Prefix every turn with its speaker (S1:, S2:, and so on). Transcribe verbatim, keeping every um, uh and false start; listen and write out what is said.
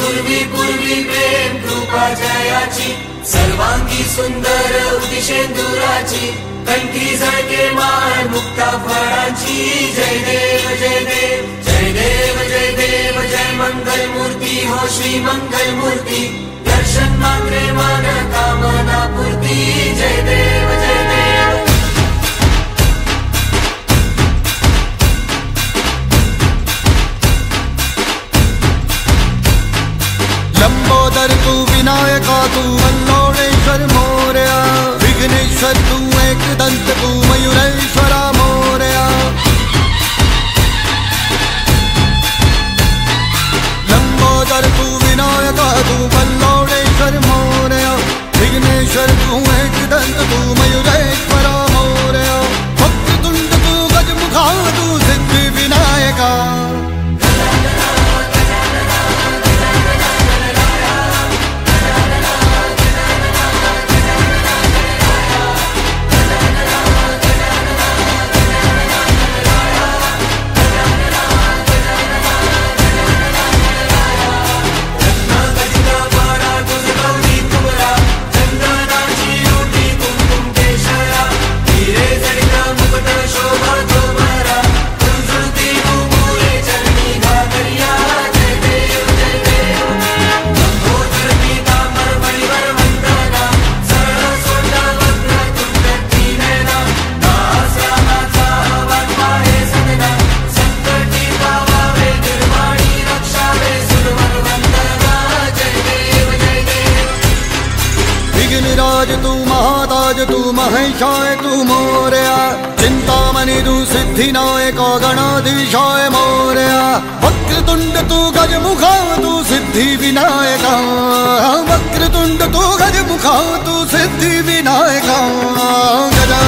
S1: पूर्वी पूर्वी प्रेम कृपा जयाची सर्वांगी सुंदर उदिशेंदुराची कंठी झळके मान मुक्ता फळाची जय देव जय देव जय देव जय देव जय मंगल मूर्ती हो श्री मंगल मूर्ती दर्शन मात्रे मान कामना पूर्ती जय देव जय देव।
S2: लंबोदर तू विनायका तू वल्लोळेश्वर मोरया विघ्नेश्वर तू एकदंत तू मयूरेश्वरा मोरया। लंबोदर तू विनायका तू वल्लोळेश्वर मोरया विघ्नेश्वर तू एकदंत तू मयूरेश्वरा मोरया। वक्रतुंड तू गजमुखा तू सिद्धि विनायका राज तू महाताज तू महेशाय तू मोरया चिंतामणि तू सिद्धिनायक गणाधीशाय मोरया। वक्रतुंड तू गजमुखा तू सिद्धि विनायका वक्रतुंड तू गजमुखा तू सिद्धि विनायका। गजा